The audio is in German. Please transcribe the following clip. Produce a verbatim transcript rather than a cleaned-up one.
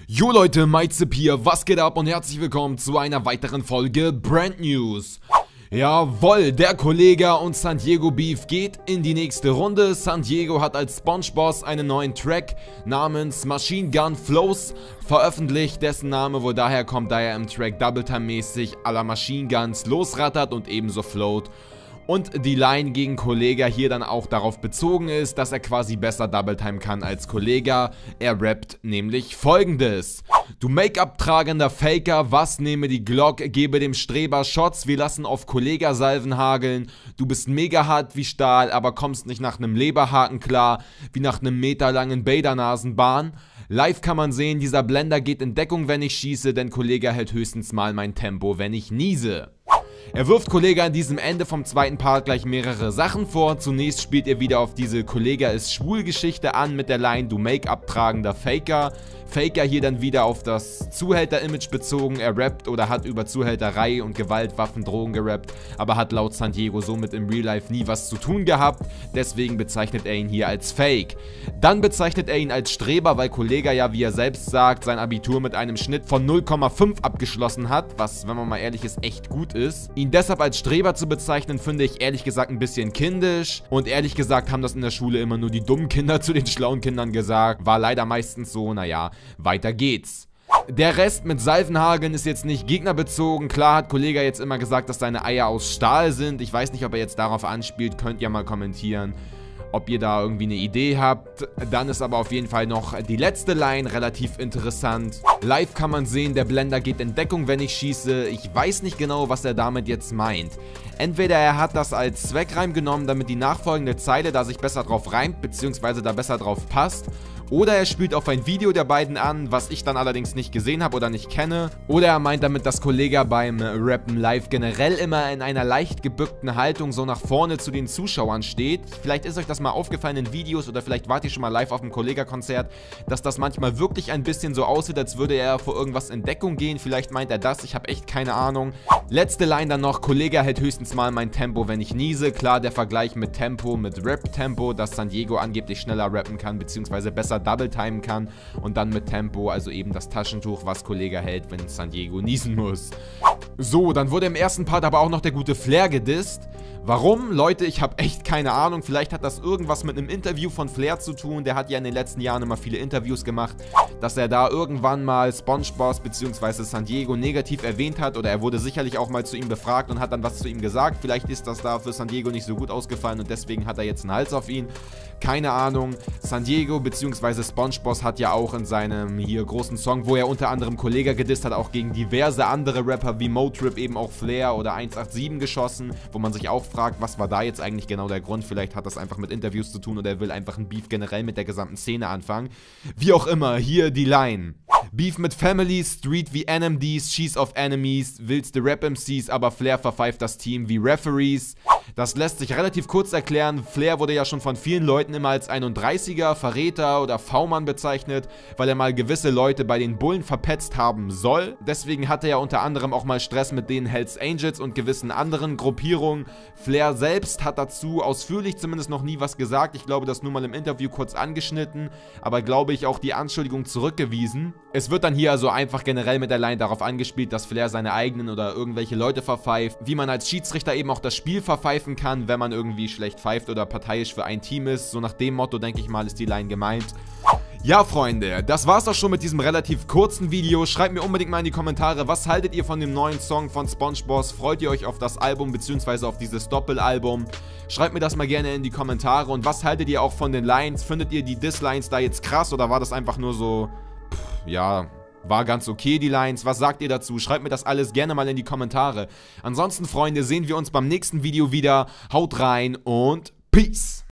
Jo Leute, MyZip hier, was geht ab und herzlich willkommen zu einer weiteren Folge Brand News. Jawohl, der Kollega und San Diego Beef geht in die nächste Runde. San Diego hat als Spongeboss einen neuen Track namens Machine Gun Flows veröffentlicht, dessen Name wohl daher kommt, da er im Track Double Time mäßig à la Machine Guns losrattert und ebenso float. Und die Line gegen Kollega hier dann auch darauf bezogen ist, dass er quasi besser Double Time kann als Kollega. Er rappt nämlich folgendes: Du Make-up tragender Faker, was nehme die Glock, gebe dem Streber Shots, wir lassen auf Kollega Salven hageln. Du bist mega hart wie Stahl, aber kommst nicht nach nem Leberhaken klar, wie nach nem meterlangen Bader-Nasenbahn. Live kann man sehen, dieser Blender geht in Deckung, wenn ich schieße, denn Kollega hält höchstens mal mein Tempo, wenn ich niese. Er wirft Kollega in diesem Ende vom zweiten Part gleich mehrere Sachen vor. Zunächst spielt er wieder auf diese Kollega ist schwul Geschichte an mit der Line Du Make-up tragender Faker. Faker hier dann wieder auf das Zuhälter-Image bezogen. Er rappt oder hat über Zuhälterei und Gewalt, Waffen, Drogen gerappt, aber hat laut San Diego somit im Real Life nie was zu tun gehabt. Deswegen bezeichnet er ihn hier als Fake. Dann bezeichnet er ihn als Streber, weil Kollega ja, wie er selbst sagt, sein Abitur mit einem Schnitt von null Komma fünf abgeschlossen hat, was, wenn man mal ehrlich ist, echt gut ist. Ihn deshalb als Streber zu bezeichnen, finde ich ehrlich gesagt ein bisschen kindisch. Und ehrlich gesagt haben das in der Schule immer nur die dummen Kinder zu den schlauen Kindern gesagt. War leider meistens so, naja, weiter geht's. Der Rest mit Salvenhageln ist jetzt nicht gegnerbezogen. Klar hat Kollega jetzt immer gesagt, dass seine Eier aus Stahl sind. Ich weiß nicht, ob er jetzt darauf anspielt. Könnt ihr mal kommentieren, ob ihr da irgendwie eine Idee habt. Dann ist aber auf jeden Fall noch die letzte Line relativ interessant. Live kann man sehen, der Blender geht in Deckung, wenn ich schieße. Ich weiß nicht genau, was er damit jetzt meint. Entweder er hat das als Zweckreim genommen, damit die nachfolgende Zeile da sich besser drauf reimt, beziehungsweise da besser drauf passt. Oder er spielt auf ein Video der beiden an, was ich dann allerdings nicht gesehen habe oder nicht kenne. Oder er meint damit, dass Kollega beim Rappen live generell immer in einer leicht gebückten Haltung so nach vorne zu den Zuschauern steht. Vielleicht ist euch das mal aufgefallen in Videos oder vielleicht wart ihr schon mal live auf dem Kollega-Konzert, dass das manchmal wirklich ein bisschen so aussieht, als würde er vor irgendwas in Deckung gehen. Vielleicht meint er das, ich habe echt keine Ahnung. Letzte Line dann noch: Kollega hält höchstens mal mein Tempo, wenn ich niese. Klar, der Vergleich mit Tempo, mit Rap-Tempo, dass San Diego angeblich schneller rappen kann, beziehungsweise besser Double Time kann, und dann mit Tempo, also eben das Taschentuch, was Kollega hält, wenn San Diego niesen muss. So, dann wurde im ersten Part aber auch noch der gute Flair gedisst. Warum? Leute, ich habe echt keine Ahnung. Vielleicht hat das irgendwas mit einem Interview von Flair zu tun. Der hat ja in den letzten Jahren immer viele Interviews gemacht, dass er da irgendwann mal Spongeboss bzw. San Diego negativ erwähnt hat, oder er wurde sicherlich auch mal zu ihm befragt und hat dann was zu ihm gesagt. Vielleicht ist das da für San Diego nicht so gut ausgefallen und deswegen hat er jetzt einen Hals auf ihn. Keine Ahnung. San Diego bzw. Spongeboss hat ja auch in seinem hier großen Song, wo er unter anderem Kollega gedisst hat, auch gegen diverse andere Rapper wie Motrip, eben auch Flair oder eins acht sieben geschossen, wo man sich auch fragt, was war da jetzt eigentlich genau der Grund? Vielleicht hat das einfach mit Interviews zu tun oder er will einfach ein Beef generell mit der gesamten Szene anfangen. Wie auch immer, hier die Line: Beef mit Families, Street wie N M Ds, Schieß auf Enemies, willste Rap-M Cs, aber Flair verpfeift das Team wie Referees. Das lässt sich relativ kurz erklären. Flair wurde ja schon von vielen Leuten immer als einunddreißiger, Verräter oder V-Mann bezeichnet, weil er mal gewisse Leute bei den Bullen verpetzt haben soll. Deswegen hatte er unter anderem auch mal Stress mit den Hells Angels und gewissen anderen Gruppierungen. Flair selbst hat dazu ausführlich zumindest noch nie was gesagt. Ich glaube, das nur mal im Interview kurz angeschnitten, aber glaube ich auch die Anschuldigung zurückgewiesen. Es wird dann hier also einfach generell mit der Line darauf angespielt, dass Flair seine eigenen oder irgendwelche Leute verpfeift, wie man als Schiedsrichter eben auch das Spiel verpfeifen kann, wenn man irgendwie schlecht pfeift oder parteiisch für ein Team ist. So nach dem Motto, denke ich mal, ist die Line gemeint. Ja, Freunde, das war's auch schon mit diesem relativ kurzen Video. Schreibt mir unbedingt mal in die Kommentare, was haltet ihr von dem neuen Song von Spongeboss? Freut ihr euch auf das Album bzw. auf dieses Doppelalbum? Schreibt mir das mal gerne in die Kommentare. Und was haltet ihr auch von den Lines? Findet ihr die Diss-Lines da jetzt krass oder war das einfach nur so, pff, ja, war ganz okay, die Lines? Was sagt ihr dazu? Schreibt mir das alles gerne mal in die Kommentare. Ansonsten, Freunde, sehen wir uns beim nächsten Video wieder. Haut rein und Peace!